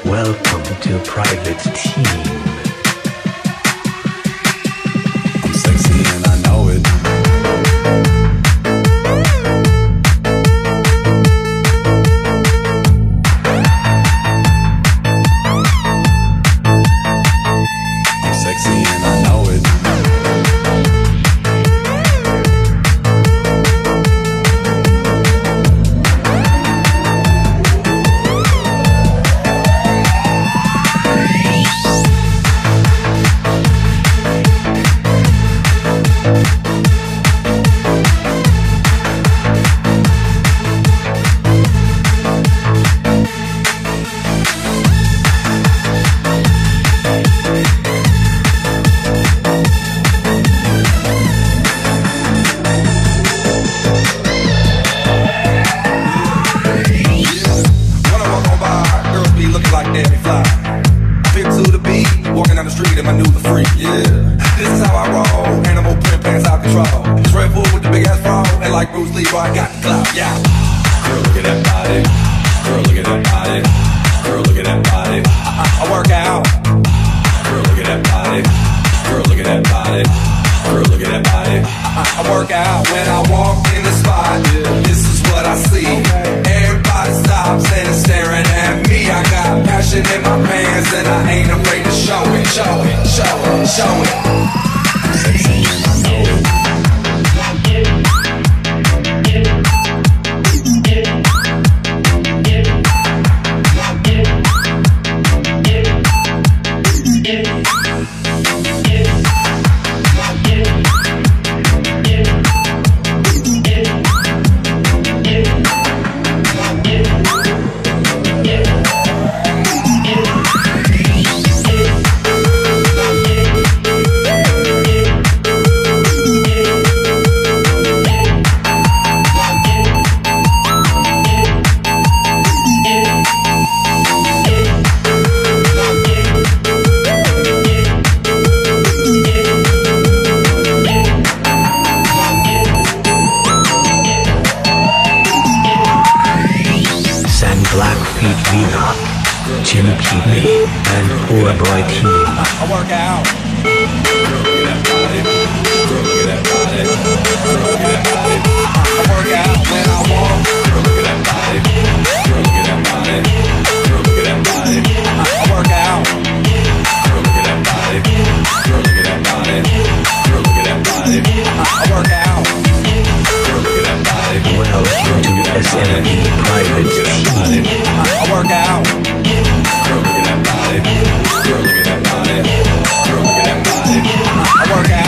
Welcome to Private Team. I'm sexy and I know it. I'm sexy and I know it. Like Debbie Fly. Hip to the beat, walking down the street and I knew the freak, yeah. This is how I roll, animal print pants out control. Dreadful with the big ass bra, and like Bruce Lee, I got the clout, yeah. Girl, look at that body. Girl, look at that body. Girl, look at that body. I work out. Girl, look at that body. Girl, look at that body. Girl, look at that body. I work out when I walk in the spot, yeah. This is what I see. Everybody stops and is staring at me. I got passion in my pants and I ain't afraid to show it, show it, show it, show it. I'm sexy and I know it. Blackfeet Vina, Jim Peavy, and Poor Boy Team. I work out. Girl, look at that body. Girl, look at that body. Girl, look at that body. I work out when I walk. Girl, look at that body. Girl, look at that body. Girl, look at that body. I work out. Girl, look at that body. Girl, look at that body. Girl, look at that body. I work out. Girl, look at that body. Welcome to SMD Private Team. I work out. Girl, look at that body. Girl, look at that body. Girl, look at that body. I work out.